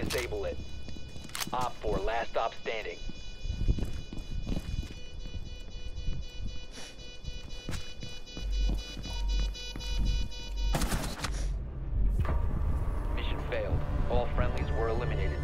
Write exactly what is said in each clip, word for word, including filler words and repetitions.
disable it. Op four, last stop standing. Mission failed. All friendlies were eliminated.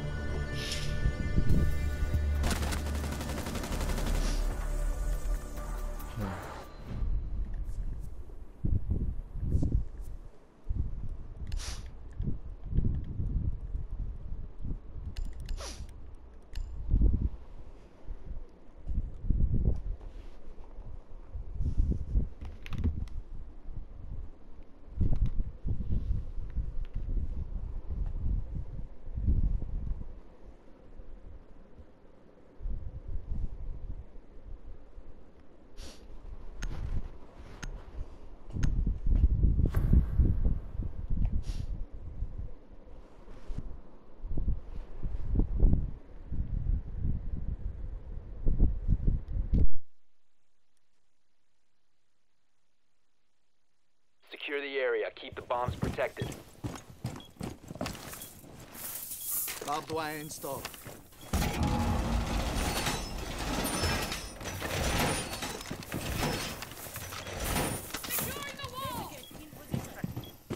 Secure the area. Keep the bombs protected. Barbed wire installed. Securing the wall! In position.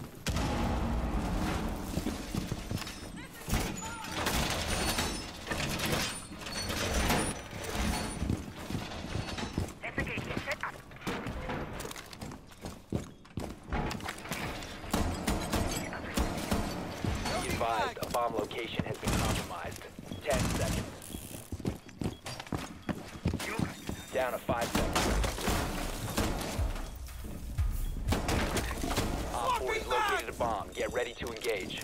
Be advised, a bomb location has been compromised. Ten seconds. Down to five seconds. Op four has located a bomb. Get ready to engage.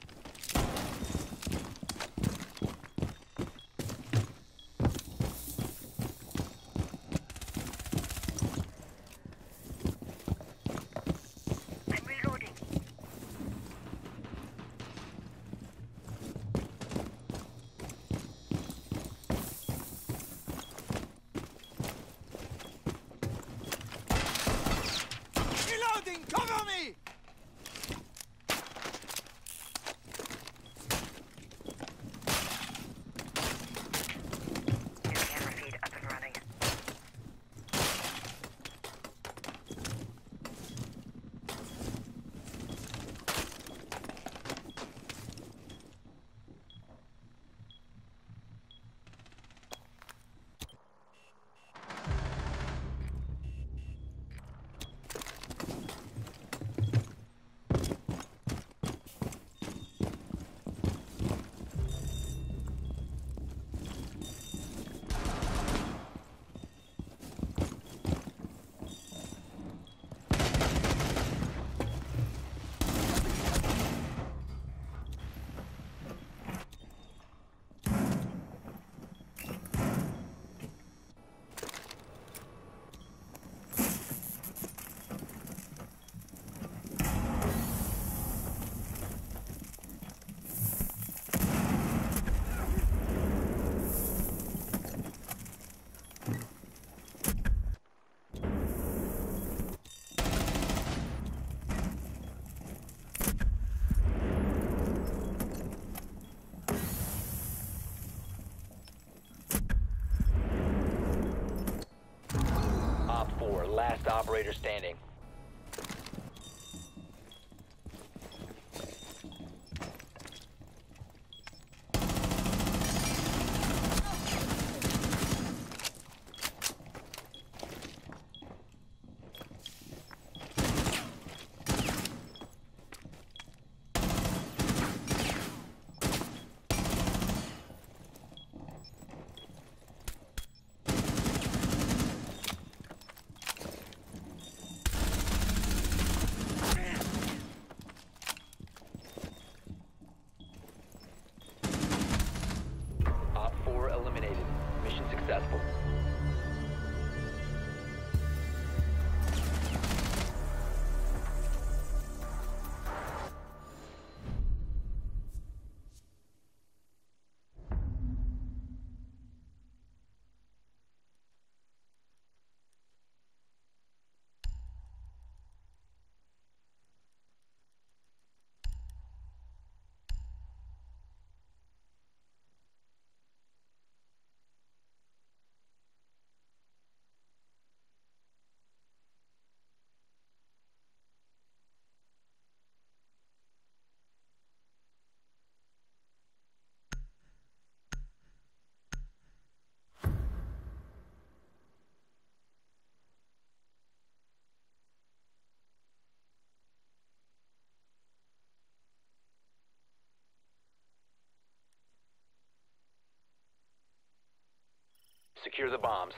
Reloading! Cover me! Camera feed up and running. Op four, last operator standing. Secure the bombs.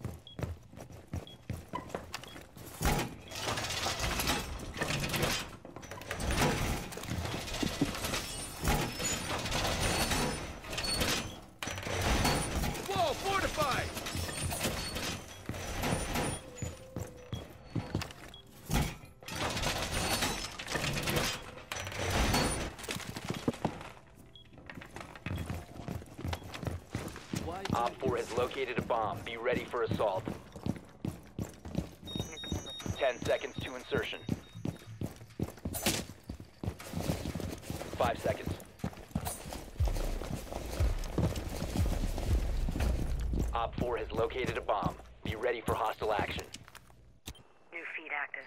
Wall fortified! Op four has located a bomb. Be ready for assault. Ten seconds to insertion. Five seconds. Op four has located a bomb. Be ready for hostile action. New feed active.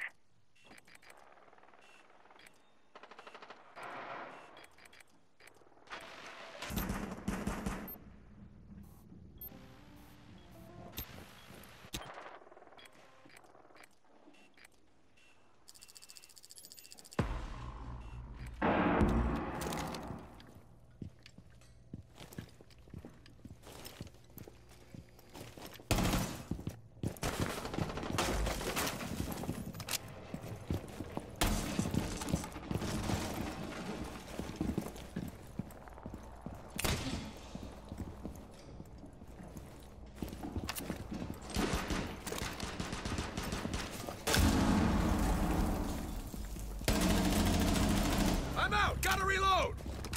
I'm out! Gotta reload!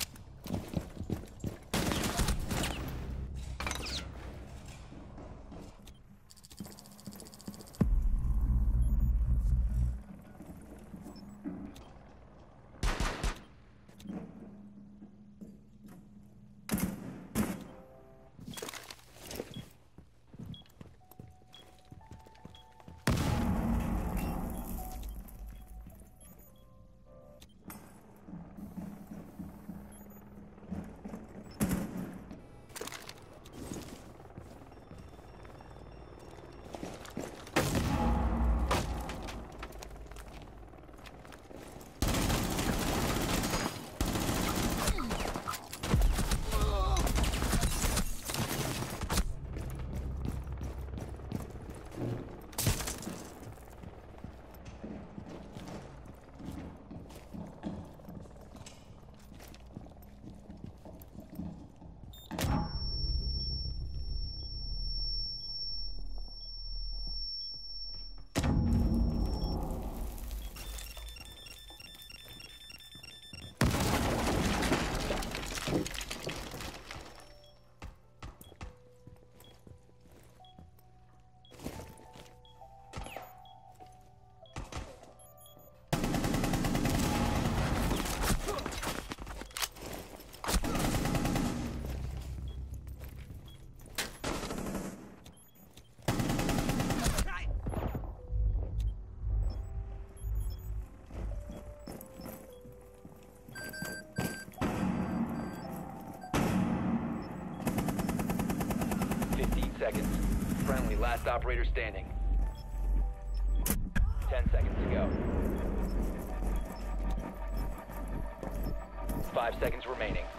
Seconds. Friendly, last operator standing. Ten seconds to go. Five seconds remaining.